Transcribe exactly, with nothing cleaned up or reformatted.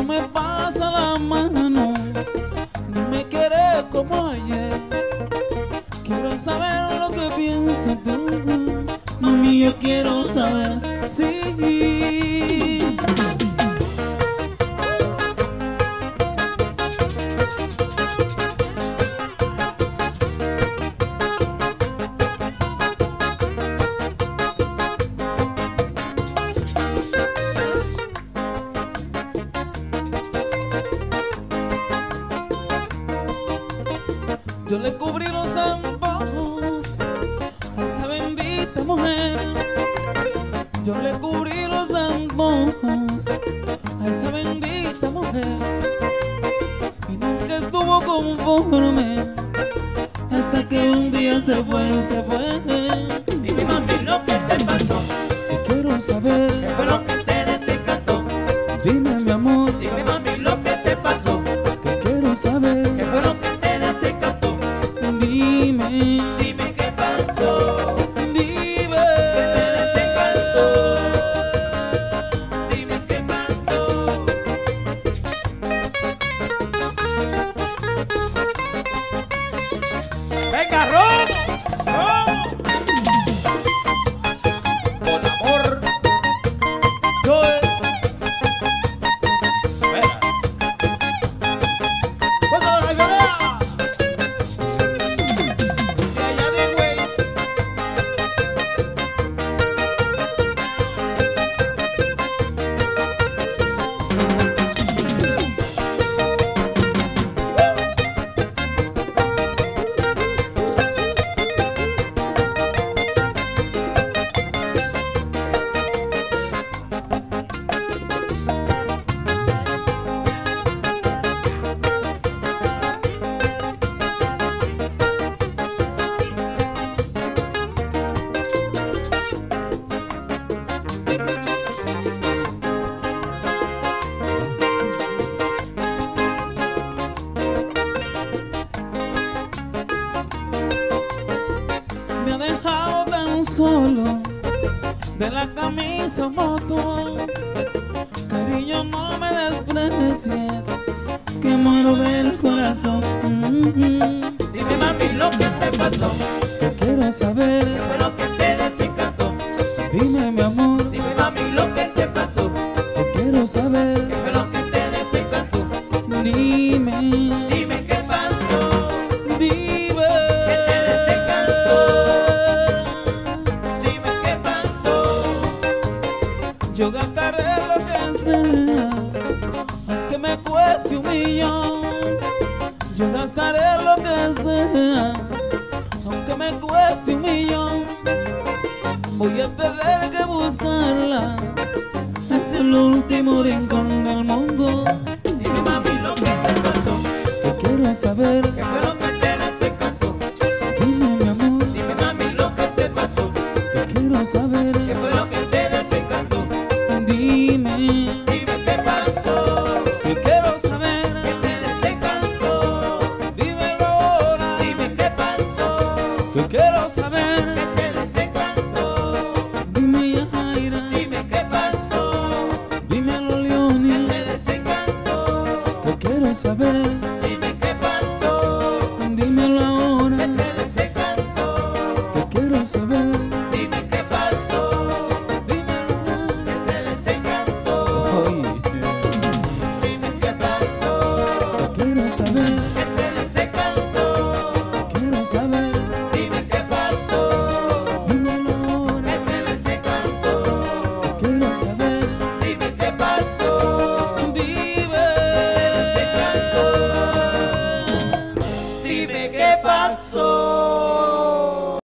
me pasa la mano, no me quiere como ayer. Quiero saber lo que piensas tú, mami, yo quiero saber, sí. Yo le cubrí los antojos a esa bendita mujer. Yo le cubrí los antojos a esa bendita mujer. Y nunca estuvo conforme hasta que un día se fue, se fue. Dime, mami, lo que te pasó. Y quiero saber ¿Qué fue lo que te desencantó? Dime, mi amor, Dime, mami, lo que te pasó. que quiero saber. ¿Qué fue lo que te desencantó? Dime, Dime qué pasó. dime. ¿Qué te desencantó? Dime qué pasó. Venga, Romo, Romo. Con amor. Joel. Veras. ¡Póngalo, la idea! De allá de güey. Me ha dejado tan solo de la camisa un botón. Cariño, no me desprecies, que muero del corazón. Mm-hmm. Dime, mami, lo que te pasó. Que quiero saber. ¿Qué fue lo que te desencantó? Dime, mi amor, Dime, mami, lo que te pasó. que quiero saber. ¿Qué fue lo que te desencantó? Dime, Dime qué pasó. dime. ¿Qué te desencantó? Dime qué pasó. Yo gastaré lo que sea, aunque me cueste un millón. Yo gastaré lo que sea, aunque me cueste un millón. Voy a tener que buscarla hasta el último rincón del mundo. Dime, mami, lo que te pasó. Que quiero saber. ¿Qué fue lo que te desencantó? Dime, mi amor, Dime, mami, lo que te pasó. que quiero saber. ¿Qué fue lo que te desencantó? Dime, Dime qué pasó. que quiero saber. ¿Qué te desencantó? Dímelo ahora, Dime qué pasó. que quiero saber. ¿Qué te desencantó? Dime, Yajaira, Dime qué pasó. dímelo, Leonia, ¿Qué te desencantó? que quiero saber. Dime qué pasó. Dímelo ahora, ¿Qué te desencantó? que quiero saber. Dime qué pasó. Dímelo, ¿Qué te desencantó? oye, Dime qué pasó. que quiero saber, ¿Qué te desencantó? quiero saber.